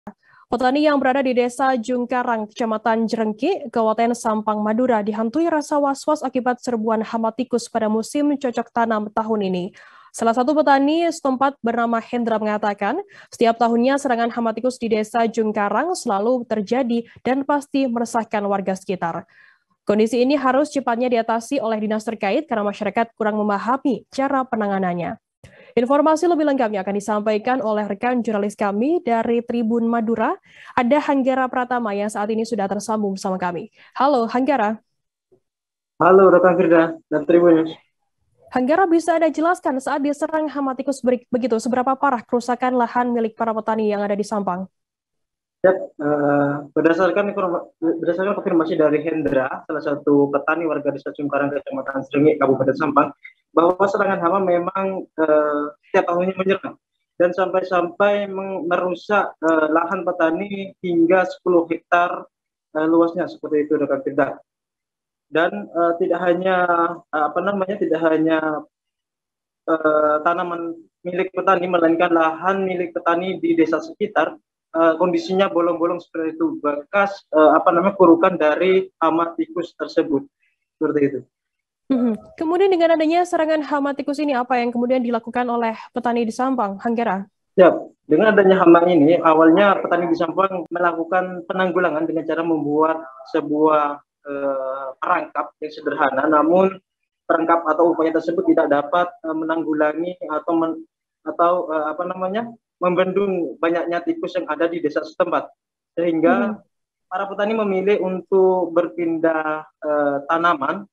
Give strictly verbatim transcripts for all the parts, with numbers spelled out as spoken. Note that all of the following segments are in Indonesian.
Petani yang berada di Desa Jungkarang, Kecamatan Jerengki, Kabupaten Sampang, Madura, dihantui rasa was-was akibat serbuan hama tikus pada musim cocok tanam tahun ini. Salah satu petani setempat bernama Hendra mengatakan, setiap tahunnya serangan hama tikus di Desa Jungkarang selalu terjadi dan pasti meresahkan warga sekitar. Kondisi ini harus cepatnya diatasi oleh dinas terkait karena masyarakat kurang memahami cara penanganannya. Informasi lebih lengkapnya akan disampaikan oleh rekan jurnalis kami dari Tribun Madura, ada Hanggara Pratama yang saat ini sudah tersambung bersama kami. Halo Hanggara. Halo rekan Firda dan Tribun. Hanggara, bisa Anda jelaskan saat diserang hama tikus begitu, seberapa parah kerusakan lahan milik para petani yang ada di Sampang? Ya, uh, berdasarkan berdasarkan konfirmasi dari Hendra, salah satu petani warga Desa Jungkarang, Kecamatan Jerengki, Kabupaten Sampang, bahwa serangan hama memang uh, setiap tahunnya menyerang dan sampai-sampai merusak uh, lahan petani hingga sepuluh hektar uh, luasnya, seperti itu rekan Firda. Dan uh, tidak hanya uh, apa namanya tidak hanya uh, tanaman milik petani, melainkan lahan milik petani di desa sekitar. Uh, kondisinya bolong-bolong seperti itu, bekas uh, apa namanya kurukan dari hama tikus tersebut, seperti itu. Hmm. Kemudian dengan adanya serangan hama tikus ini, apa yang kemudian dilakukan oleh petani di Sampang, Hanggara? Ya, dengan adanya hama ini, awalnya petani di Sampang melakukan penanggulangan dengan cara membuat sebuah uh, perangkap yang sederhana, namun perangkap atau upaya tersebut tidak dapat uh, menanggulangi atau men, atau uh, apa namanya membendung banyaknya tikus yang ada di desa setempat, sehingga hmm. para petani memilih untuk berpindah uh, tanaman.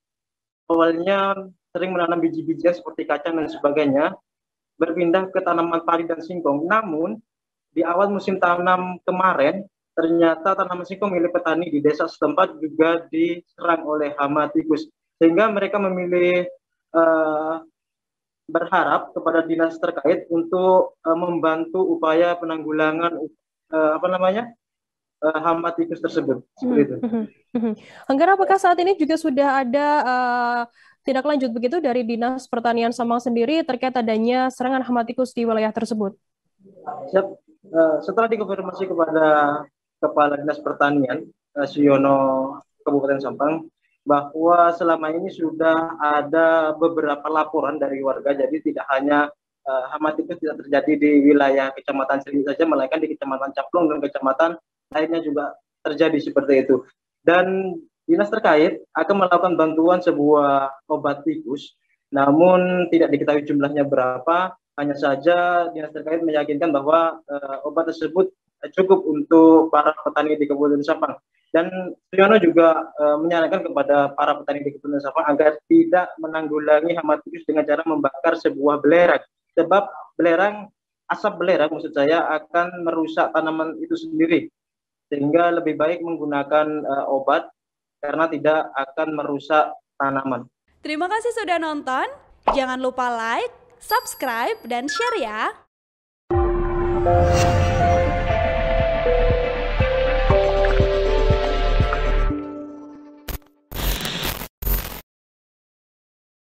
Awalnya sering menanam biji-bijian seperti kacang dan sebagainya, berpindah ke tanaman padi dan singkong. Namun di awal musim tanam kemarin, ternyata tanaman singkong milik petani di desa setempat juga diserang oleh hama tikus, sehingga mereka memilih uh, berharap kepada dinas terkait untuk uh, membantu upaya penanggulangan uh, apa namanya uh, hama tikus tersebut. Seperti itu. Hanggara, apakah saat ini juga sudah ada uh, tindak lanjut begitu dari Dinas Pertanian Sampang sendiri terkait adanya serangan hama tikus di wilayah tersebut? Siap. Uh, setelah dikonfirmasi kepada Kepala Dinas Pertanian uh, Suyono Kabupaten Sampang, bahwa selama ini sudah ada beberapa laporan dari warga, jadi tidak hanya uh, hama tikus tidak terjadi di wilayah Kecamatan Jerengki saja, melainkan di Kecamatan Caplong dan kecamatan lainnya juga terjadi seperti itu. Dan dinas terkait akan melakukan bantuan sebuah obat tikus, namun tidak diketahui jumlahnya berapa. Hanya saja dinas terkait meyakinkan bahwa uh, obat tersebut cukup untuk para petani di Kabupaten Sampang. Dan Suyono juga uh, menyarankan kepada para petani di Kabupaten Sampang agar tidak menanggulangi hama tikus dengan cara membakar sebuah belerang. Sebab belerang, asap belerang maksud saya, akan merusak tanaman itu sendiri. Sehingga lebih baik menggunakan uh, obat karena tidak akan merusak tanaman. Terima kasih sudah nonton. Jangan lupa like, subscribe, dan share ya.